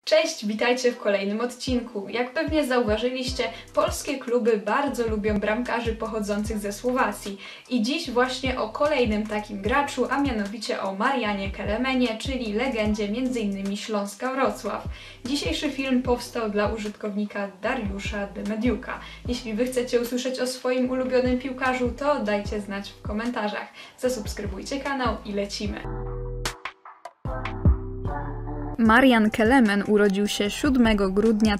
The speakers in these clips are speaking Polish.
Cześć, witajcie w kolejnym odcinku. Jak pewnie zauważyliście, polskie kluby bardzo lubią bramkarzy pochodzących ze Słowacji. I dziś właśnie o kolejnym takim graczu, a mianowicie o Marianie Kelemenie, czyli legendzie m.in. Śląska Wrocław. Dzisiejszy film powstał dla użytkownika Dariusza Demediuka. Jeśli wy chcecie usłyszeć o swoim ulubionym piłkarzu, to dajcie znać w komentarzach. Zasubskrybujcie kanał i lecimy. Marian Kelemen urodził się 7 grudnia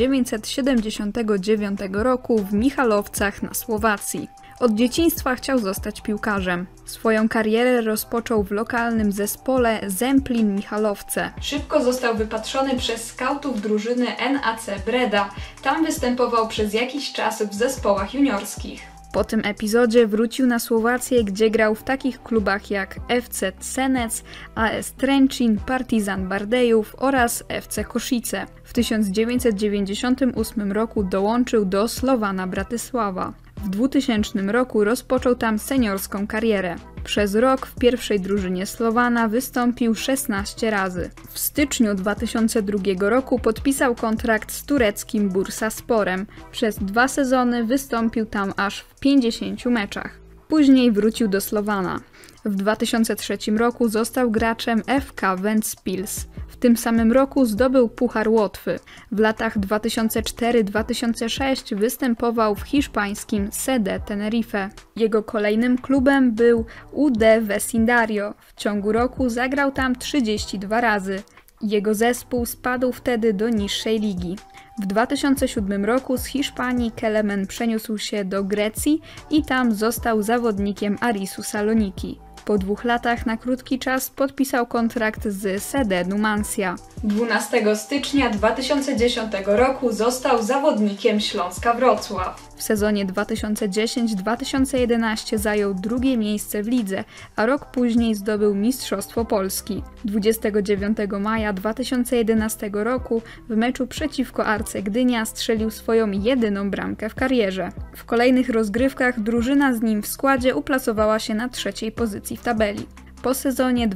1979 roku w Michalowcach na Słowacji. Od dzieciństwa chciał zostać piłkarzem. Swoją karierę rozpoczął w lokalnym zespole Zemplin Michalowce. Szybko został wypatrzony przez skautów drużyny NAC Breda. Tam występował przez jakiś czas w zespołach juniorskich. Po tym epizodzie wrócił na Słowację, gdzie grał w takich klubach jak FC Senec, AS Trenčín, Partizan Bardejów oraz FC Košice. W 1998 roku dołączył do Slowana Bratysława. W 2000 roku rozpoczął tam seniorską karierę. Przez rok w pierwszej drużynie Slowana wystąpił 16 razy. W styczniu 2002 roku podpisał kontrakt z tureckim Bursasporem. Przez 2 sezony wystąpił tam aż w 50 meczach. Później wrócił do Slowana. W 2003 roku został graczem FK Ventspils. W tym samym roku zdobył Puchar Łotwy. W latach 2004-2006 występował w hiszpańskim CD Tenerife. Jego kolejnym klubem był UD Vecindario. W ciągu roku zagrał tam 32 razy. Jego zespół spadł wtedy do niższej ligi. W 2007 roku z Hiszpanii Kelemen przeniósł się do Grecji i tam został zawodnikiem Arisu Saloniki. Po 2 latach na krótki czas podpisał kontrakt z CD Numancia. 12 stycznia 2010 roku został zawodnikiem Śląska Wrocław. W sezonie 2010-2011 zajął 2. miejsce w lidze, a rok później zdobył Mistrzostwo Polski. 29 maja 2011 roku w meczu przeciwko Arce Gdynia strzelił swoją jedyną bramkę w karierze. W kolejnych rozgrywkach drużyna z nim w składzie uplasowała się na 3. pozycji w tabeli. Po sezonie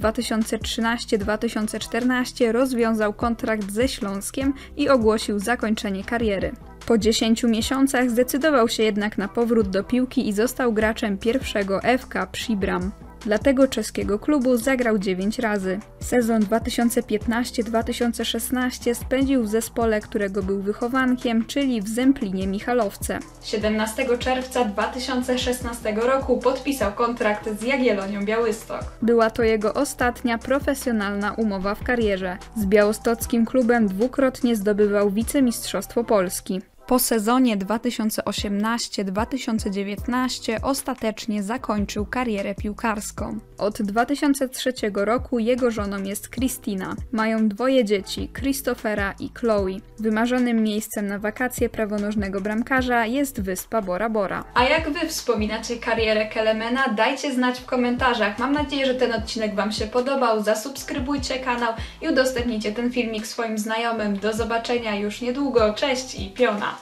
2013-2014 rozwiązał kontrakt ze Śląskiem i ogłosił zakończenie kariery. Po 10 miesiącach zdecydował się jednak na powrót do piłki i został graczem pierwszego FK Příbram. Dla tego czeskiego klubu zagrał 9 razy. Sezon 2015-2016 spędził w zespole, którego był wychowankiem, czyli w Zemplinie Michalowce. 17 czerwca 2016 roku podpisał kontrakt z Jagiellonią Białystok. Była to jego ostatnia profesjonalna umowa w karierze. Z białostockim klubem dwukrotnie zdobywał wicemistrzostwo Polski. Po sezonie 2018-2019 ostatecznie zakończył karierę piłkarską. Od 2003 roku jego żoną jest Kristina. Mają 2 dzieci, Christophera i Chloe. Wymarzonym miejscem na wakacje prawonożnego bramkarza jest wyspa Bora Bora. A jak wy wspominacie karierę Kelemena? Dajcie znać w komentarzach. Mam nadzieję, że ten odcinek wam się podobał. Zasubskrybujcie kanał i udostępnijcie ten filmik swoim znajomym. Do zobaczenia już niedługo. Cześć i piona!